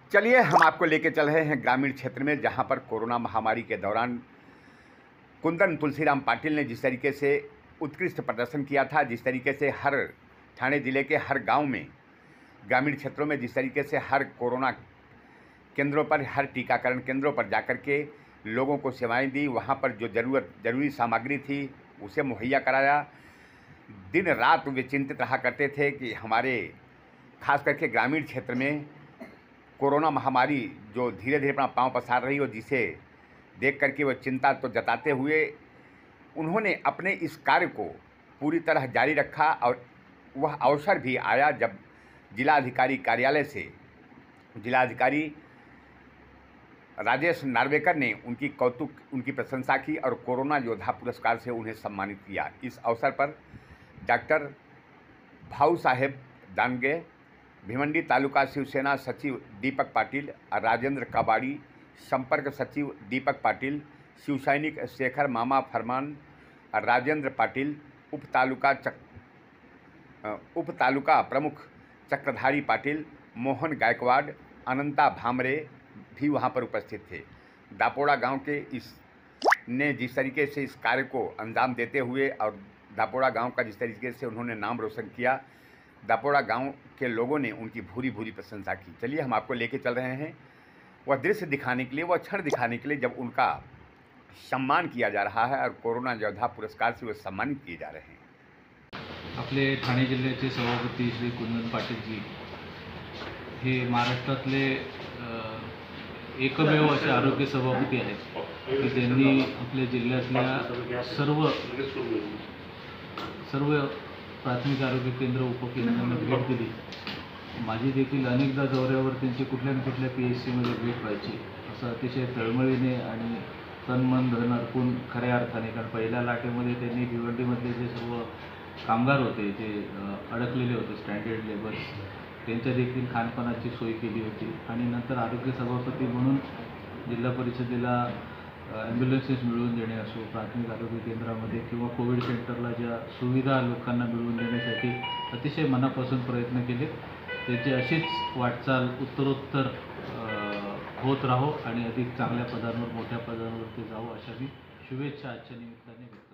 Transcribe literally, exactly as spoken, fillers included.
चलिए हम आपको लेके चल रहे हैं ग्रामीण क्षेत्र में, जहां पर कोरोना महामारी के दौरान कुंदन तुलसीराम पाटिल ने जिस तरीके से उत्कृष्ट प्रदर्शन किया था, जिस तरीके से हर ठाणे ज़िले के हर गांव में, ग्रामीण क्षेत्रों में जिस तरीके से हर कोरोना केंद्रों पर, हर टीकाकरण केंद्रों पर जाकर के लोगों को सेवाएं दी, वहां पर जो ज़रूरत ज़रूरी सामग्री थी उसे मुहैया कराया। दिन रात वे चिंतित रहा करते थे कि हमारे खास करके ग्रामीण क्षेत्र में कोरोना महामारी जो धीरे धीरे अपना पांव पसार रही हो, जिसे देख करके वह चिंता तो जताते हुए उन्होंने अपने इस कार्य को पूरी तरह जारी रखा। और वह अवसर भी आया जब जिलाधिकारी कार्यालय से जिलाधिकारी राजेश नार्वेकर ने उनकी कौतुक उनकी प्रशंसा की और कोरोना योद्धा पुरस्कार से उन्हें सम्मानित किया। इस अवसर पर डॉक्टर भाऊ साहेब दानगे, भिवंडी तालुका शिवसेना सचिव दीपक पाटिल, राजेंद्र कबाड़ी संपर्क सचिव दीपक पाटिल, शिवसैनिक शेखर मामा फरमान, राजेंद्र पाटिल, उप तालुका चक उप तालुका प्रमुख चक्रधारी पाटिल, मोहन गायकवाड़, अनंता भामरे भी वहां पर उपस्थित थे। दापोड़ा गांव के इस ने जिस तरीके से इस कार्य को अंजाम देते हुए और दापोड़ा गांव का जिस तरीके से उन्होंने नाम रोशन किया, दापोड़ा गांव के लोगों ने उनकी भूरी भूरी प्रशंसा की। चलिए हम आपको लेके चल रहे हैं वह दृश्य दिखाने के लिए, वह क्षण दिखाने के लिए जब उनका सम्मान किया जा रहा है और कोरोना योद्धा पुरस्कार से वह सम्मानित किए जा रहे हैं। आपले ठाणे जिल्ह्याचे सभापती श्री कुंदन पाटीलजी हे महाराष्ट्रातले एकमेव असे आरोग्य सभापती आहेत की त्यांनी आपल्या जिल्ह्यातल्या सर्व सर्व प्राथमिक आरोग्य केंद्र उपकेंद्रांना भेट दिली। माझी देखील अनेकदा दौऱ्यावर त्यांची कुठल्या ना कुठल्या पी एच सीमध्ये भेट व्हायची। असं अतिशय तळमळीने आणि तन मन धन अर्पून खऱ्या अर्थाने, कारण पहिल्या लाटेमध्ये त्यांनी भिवंडीमधले जे सर्व कामगार होते, जे अडकलेले होते स्टँडर्ड लेबर्स, त्यांच्या देखील खानपानाची सोय केली होती। आणि नंतर आरोग्य सभापती म्हणून जिल्हा परिषदेला ॲम्ब्युलन्सेस मिळवून देणे असो, प्राथमिक आरोग्य केंद्रामध्ये किंवा कोविड सेंटरला ज्या सुविधा लोकांना मिळवून देण्यासाठी अतिशय मनापासून प्रयत्न केले। त्याची अशीच वाटचाल उत्तरोत्तर होत राहो आणि अधिक चांगल्या पदांवर, मोठ्या पदांवर ते जावो, अशा मी शुभेच्छा आजच्या निमित्ताने